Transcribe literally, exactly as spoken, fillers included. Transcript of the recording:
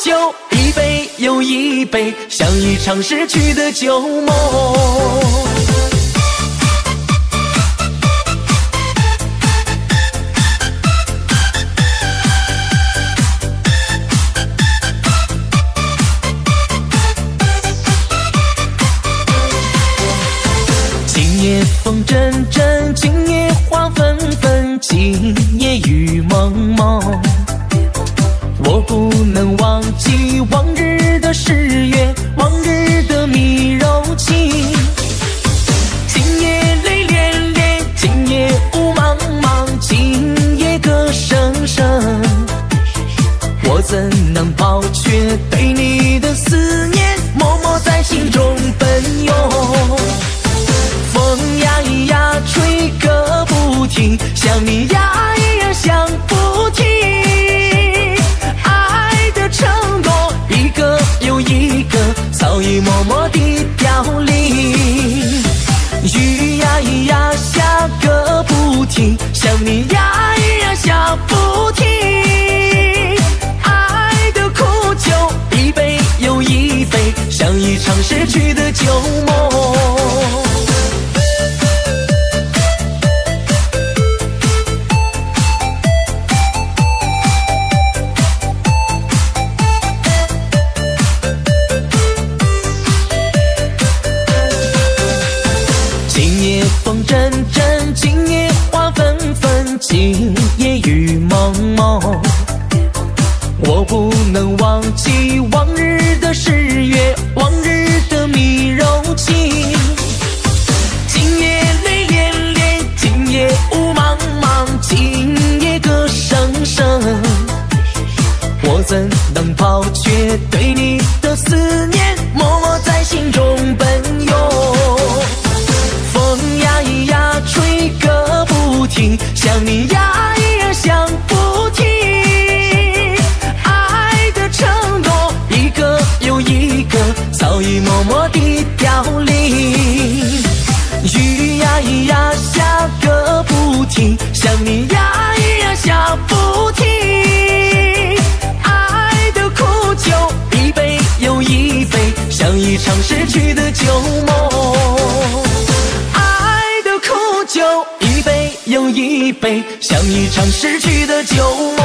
酒，一杯又一杯，像一场逝去的旧梦。今夜风阵阵，今夜花纷纷，今夜雨蒙蒙。我不能忘记往日的誓约，往日的蜜柔情。今夜泪涟涟，今夜雾茫茫，今夜歌声声。我怎能抛却对你的思念，默默在心中奔涌。风呀呀吹个不停，想你呀呀想不停。爱的承诺一个又一个，早已默默地凋零。雨呀呀下个不停，想你呀呀想不停。爱的苦酒一杯又一杯，像一场逝去的旧梦。风阵阵，今夜花纷纷，今夜雨蒙蒙。我不能忘记往日的誓约，往日的蜜柔情。今夜泪涟涟，今夜雾茫茫，今夜歌声声。我怎能抛却对你的思念，默默在心中奔涌。风呀呀吹个不停，想你呀呀想不停。爱的承诺一个又一个，早已默默地凋零。雨呀呀下个不停，想你呀呀想不停。爱的苦酒一杯又一杯，像一场逝去的旧梦。酒一杯又一杯，像一场逝去的旧梦。